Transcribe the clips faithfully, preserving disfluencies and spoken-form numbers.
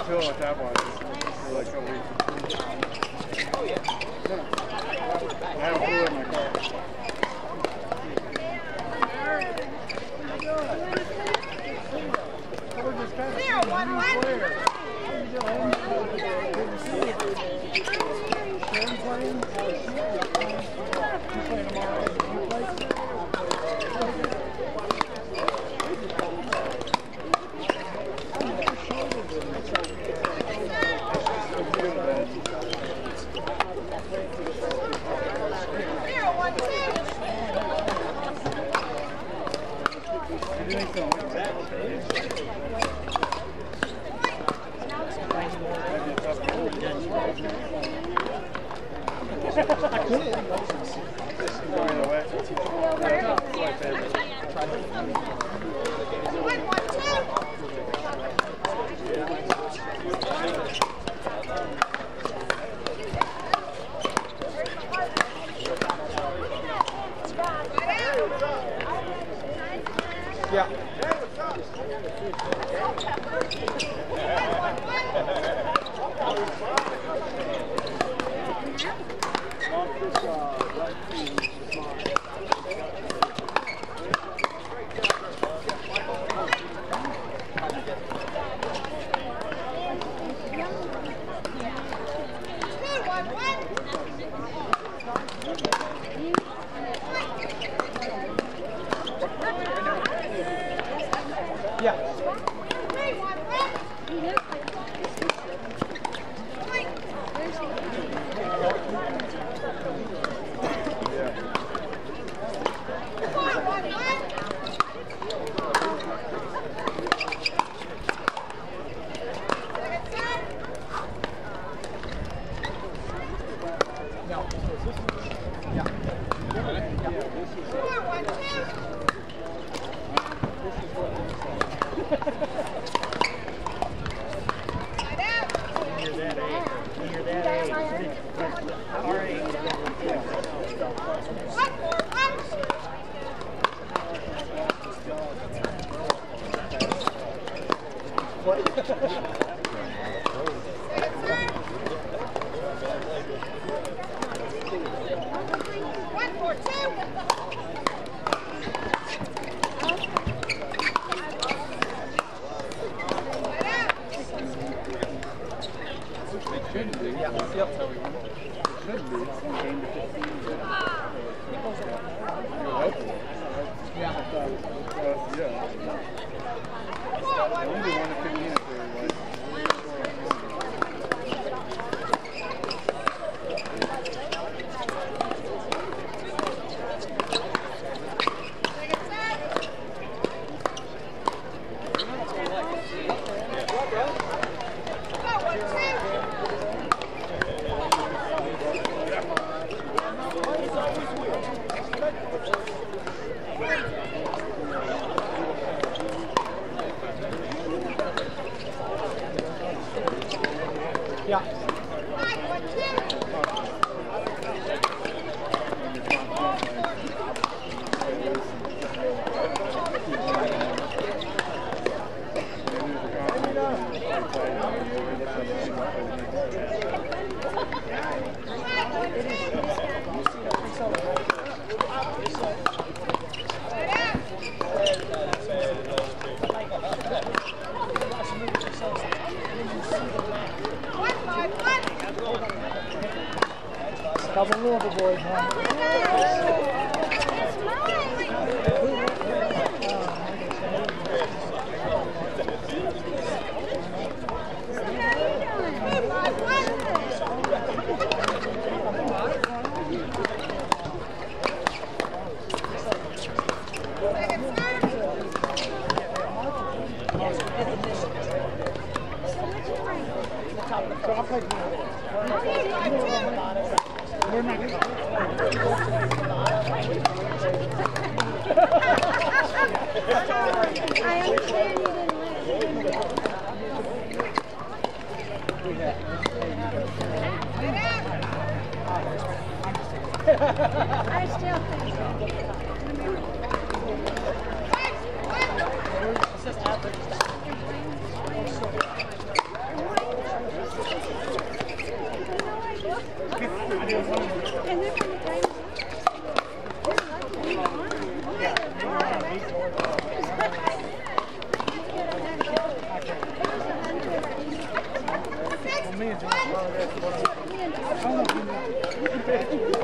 pillow at that one for like a week. Oh yeah. I have a cooler in my car. Clear, one, one. Yeah. Couple Louisville boys, huh? I still think so. me and John. I don't know if you know.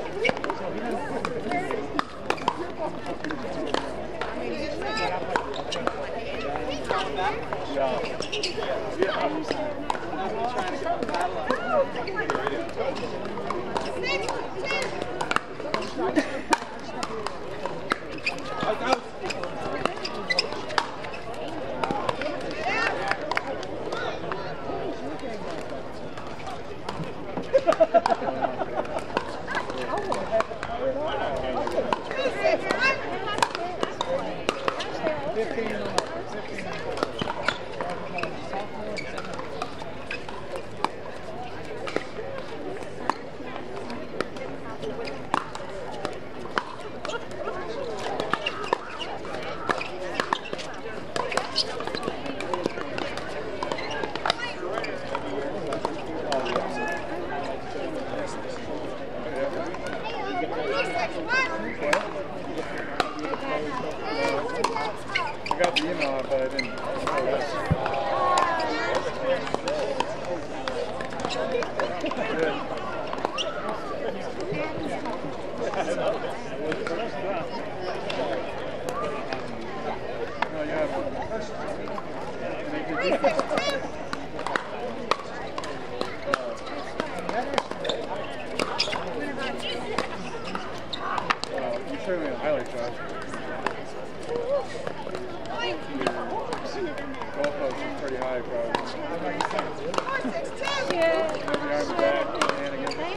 I got the email, but I didn't. No, you have one. Uh, you showed me the highlights, Josh. Goalpost is pretty high, probably. Yeah. Behind the back, and again.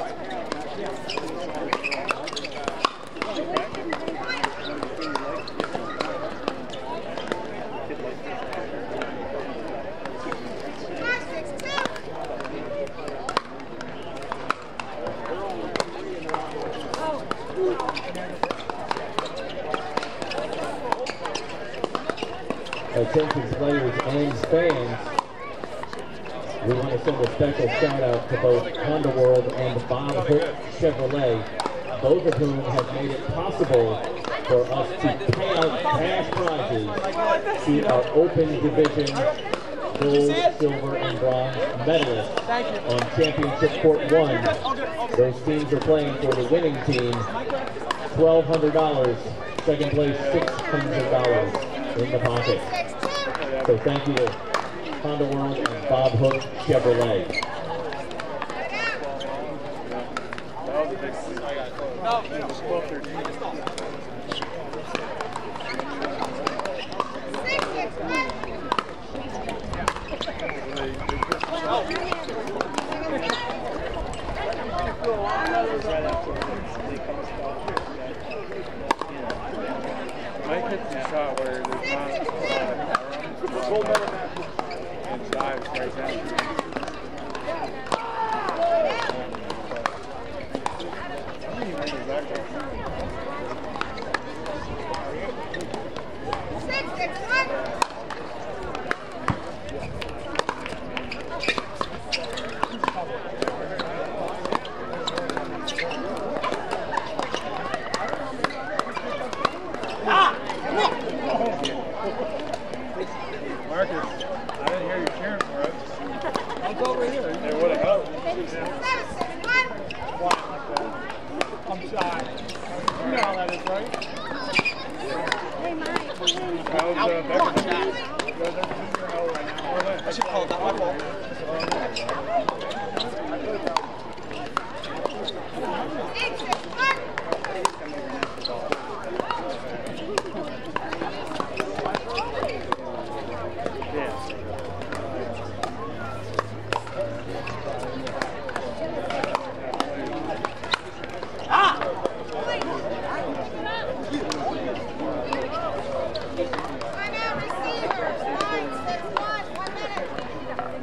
Attention players and fans, we want to send a special shout out to both Honda World and Bob Hook Chevrolet, both of whom have made it possible for us to pay out cash prizes to our open division gold, silver, and bronze medalists on Championship Court one. Those teams are playing for the winning team, twelve hundred dollars, second place six hundred dollars in the pocket. So thank you to Honda World and Bob Hook Chevrolet. That was a big thing. It was twelve thirteen. Mike hits the shot where there's not a lot of and dives right down. How many rings is that going? Marcus, I didn't hear you cheering for us. I was over here. It would have helped. I'm shy. You know how that is, right? Hey, Mike. How's uh, Becker? You guys ever seen her? How old are they? I should call that my fault.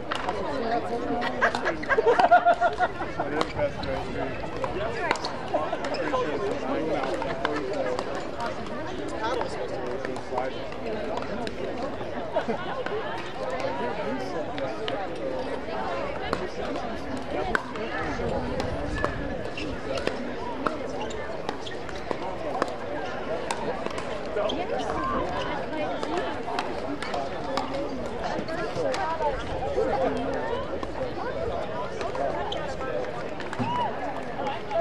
It is best to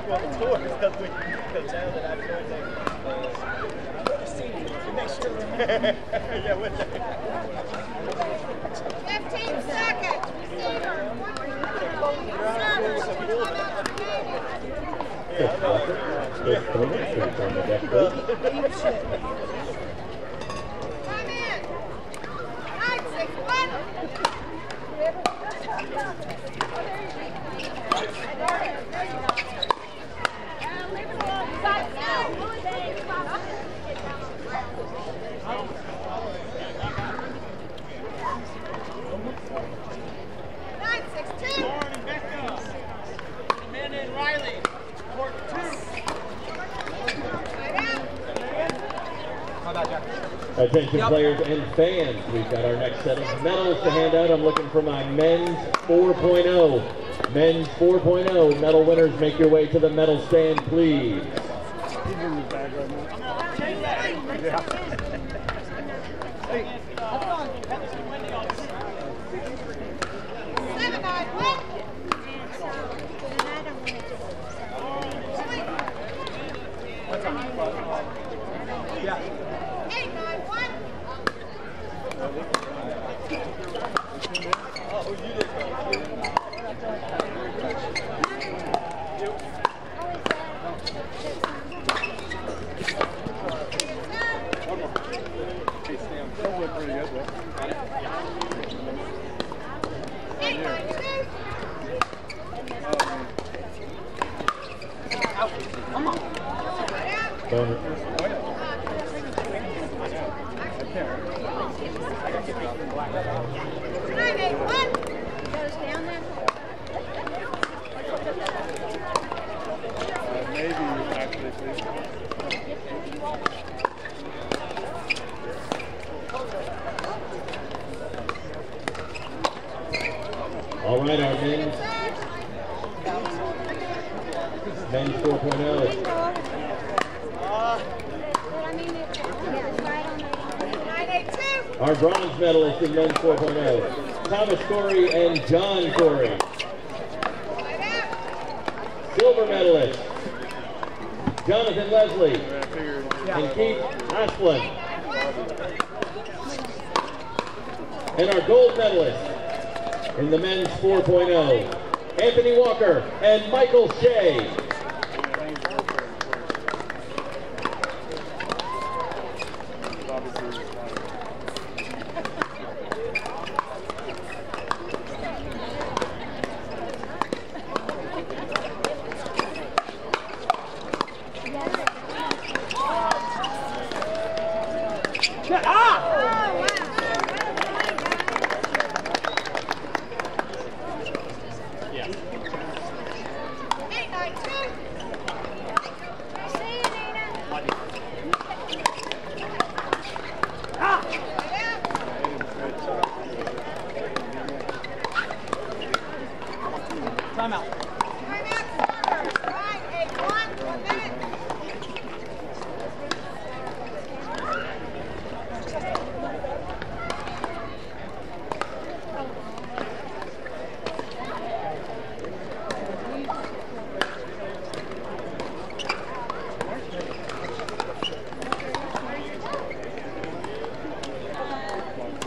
Well, the tour is because we go down and I feel like yeah, with that. Fifteen seconds. Come in. Nine, six, one. Nine, six, two. Amanda and Riley, court two. Attention players and fans, we've got our next set of medals to hand out. I'm looking for my men's four point oh. Men's four point oh medal winners, make your way to the medal stand, please. He's in his bag right now. Yeah. Seven, nine, one. Yeah. Eight, nine, one. Oh, you did. Hey, Sam, still look pretty good, though. Eight, nine, two. Come on. Bonus. Nine, eight, one. Goes down there. Uh, maybe, actually, please. All right, our men's, men's four point oh. Nine, eight, two. Our bronze medalists in men's four point oh. Thomas Corey and John Corey. Right out. Silver medalist, Jonathan Leslie I figured, and Keith Asplin. And our gold medalist in the men's four point oh, Anthony Walker and Michael Shea. Eight, nine, two. See you, Nina. Right out. Time out. Time out, starters. Nine, eight, one. One minute.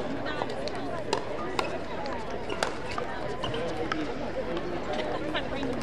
Bring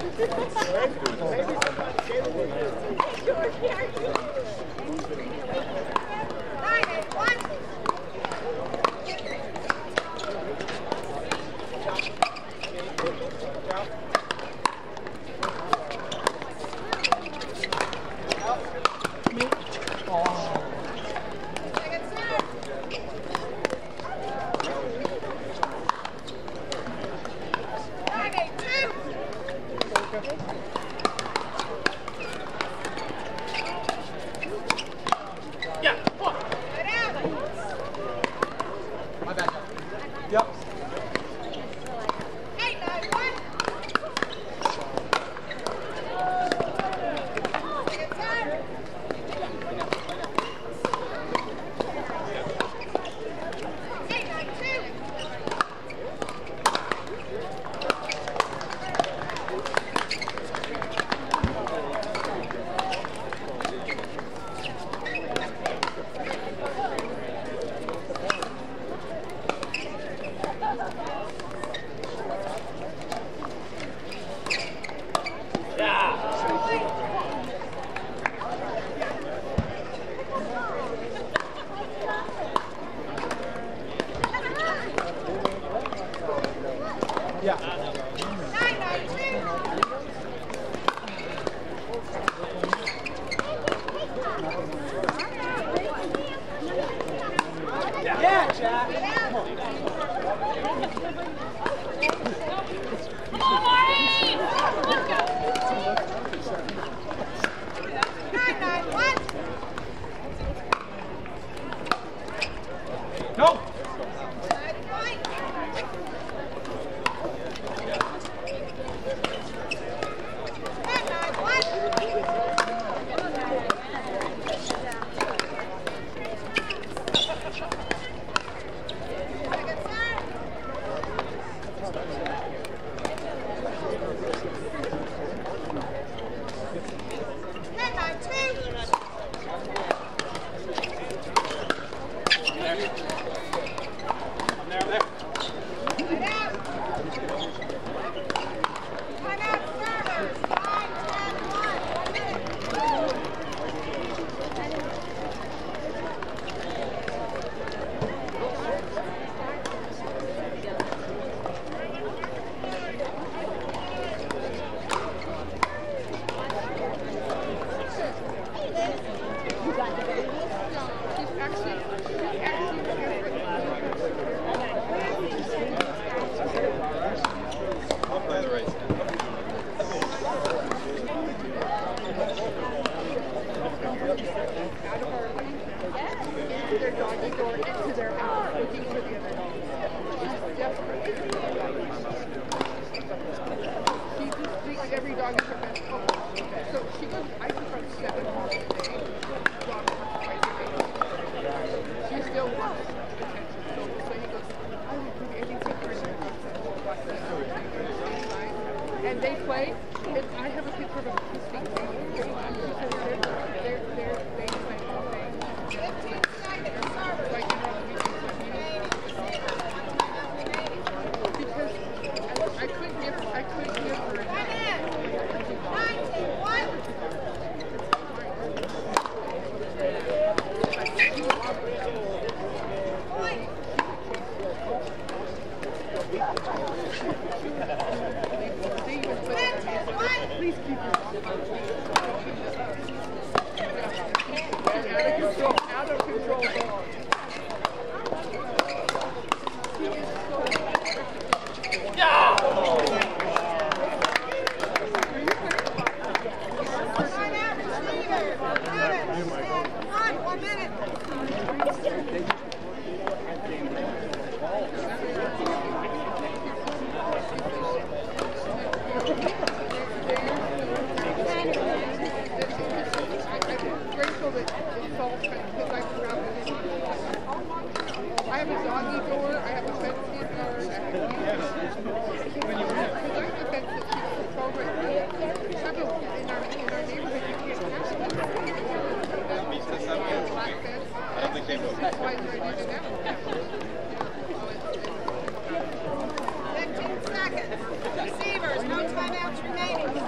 fifteen seconds. Receivers, no timeouts remaining.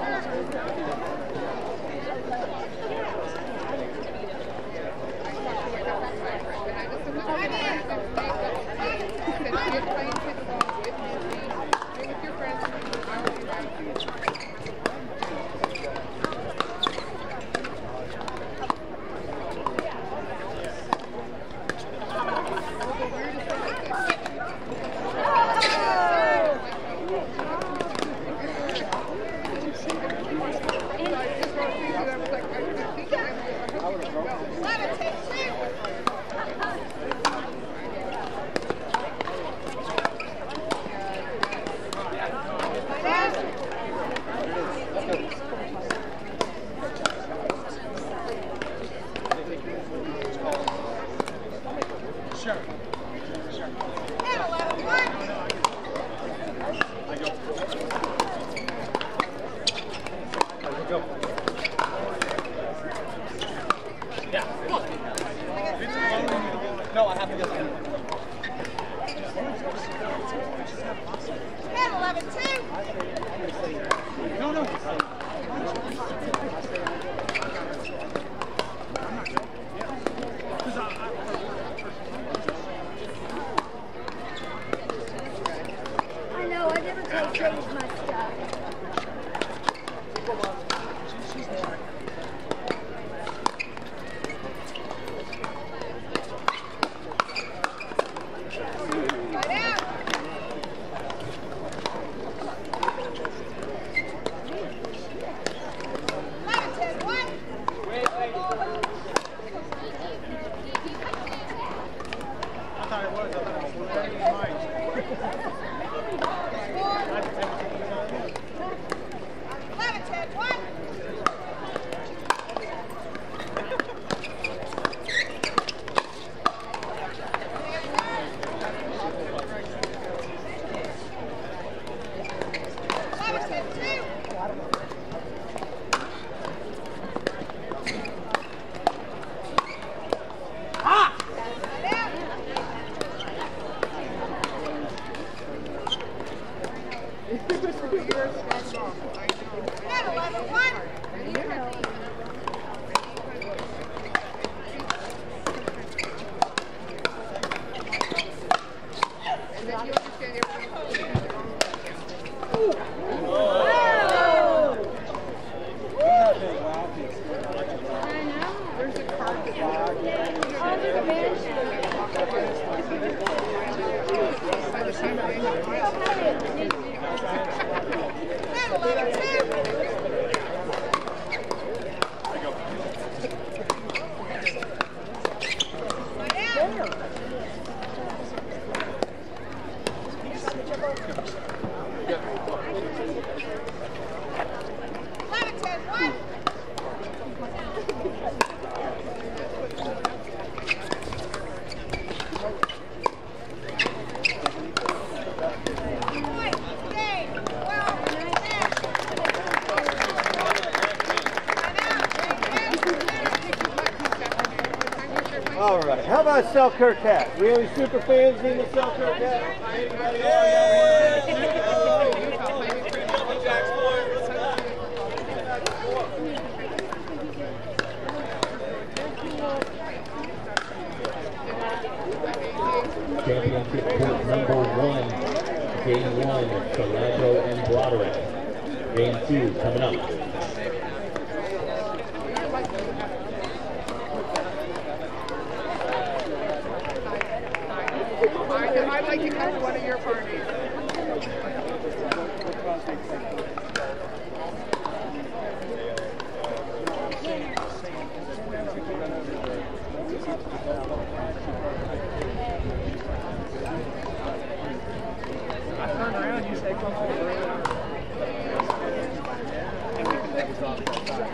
No, I have to get them. eleven two. No, no. I know, I never take change my stuff. All right, how about Selkirk hat? We any super fans in the Selkirk hat? Anybody Championship court number one, game one, Salado and Broderick. Game two coming up. I'd like to come to one of your parties. I turn around, you say, come over. And we can take this off that side.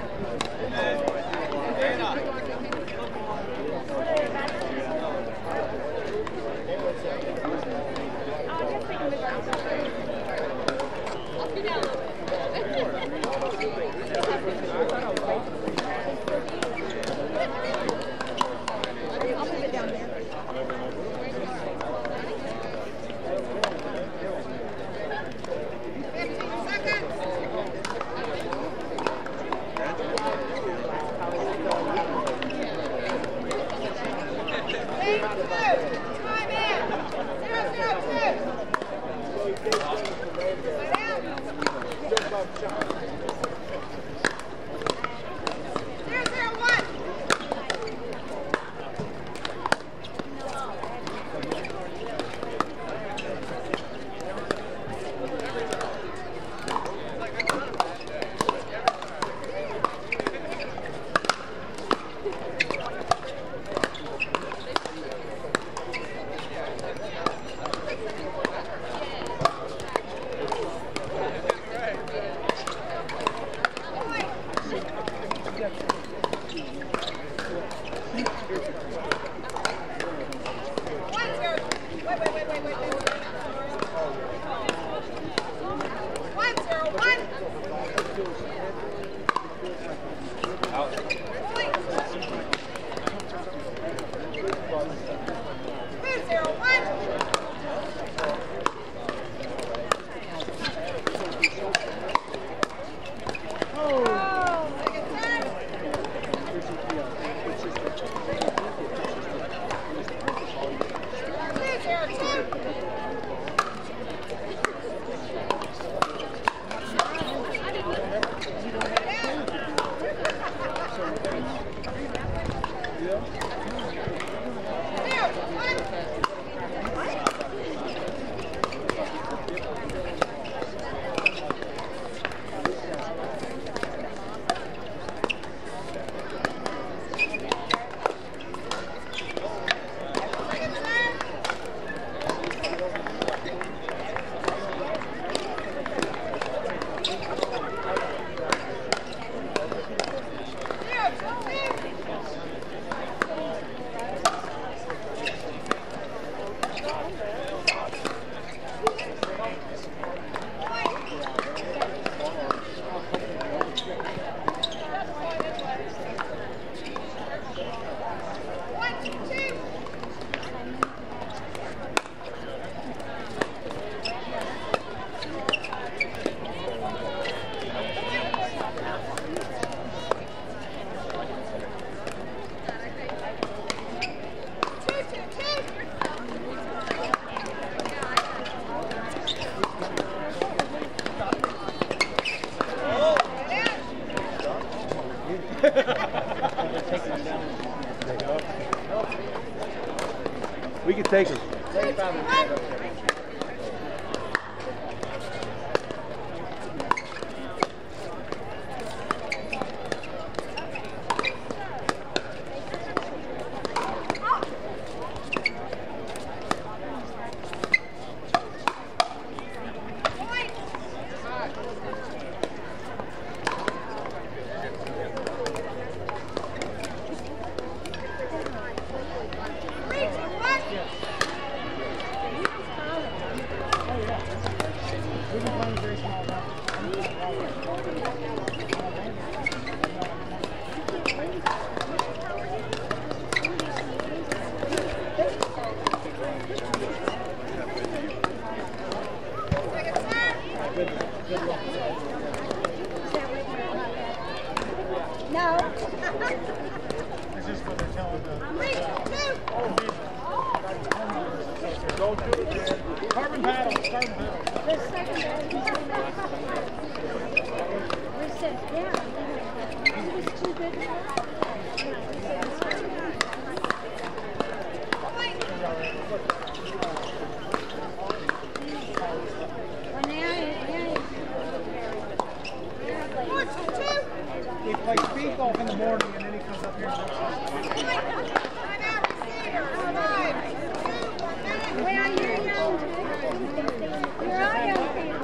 We can take him. No. This is what they're telling them. Don't do it, man. Carbon paddles, carbon paddles. The secondary. We said, yeah. He was too good to work. Well, now, now He plays speed golf in the morning and then he comes up here and works. well, you're young. You're all young people.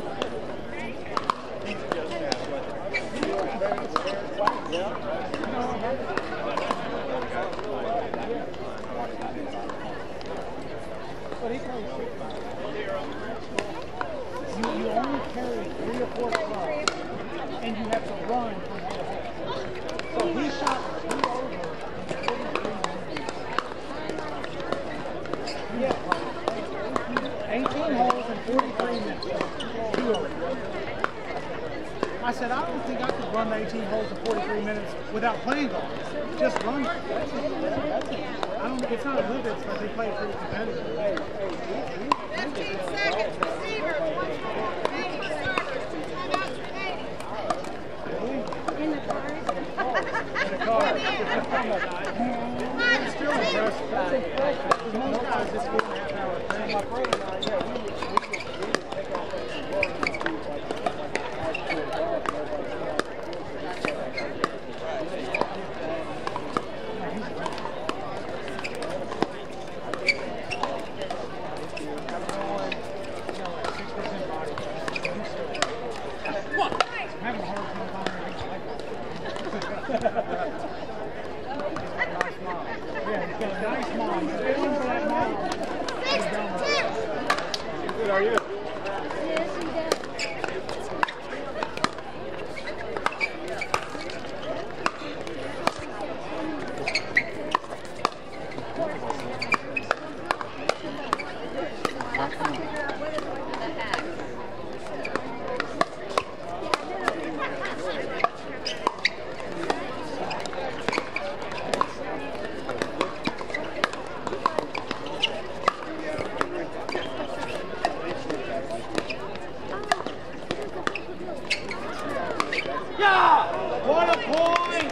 But he plays speed golf. You, you only carry three or four clubs and you have to run from hole to hole. So he shot three over in forty-three minutes. Yeah, eighteen holes in forty-three minutes. Two over. I said, I don't think I could run eighteen holes in forty-three minutes without playing golf. Just run it. That's it. That's it. I don't, it's not a limit, but they play pretty competitive. fifteen seconds, receiver. Eighty starters, two timeouts remaining. In the car. In the car. It's still impressive. That's impressive. Because most guys just get a half hour thing. My brother and I, yeah, we would, we would, we would take off those work and do like, like to a golf and I'm having a hard time finding nice mom. Yeah, he's got a nice mom. He's feeling for that mom. He's done with it. Good, are you? Yes, he does. Yeah! What a point!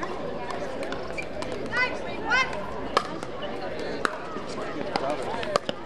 Nicely, what?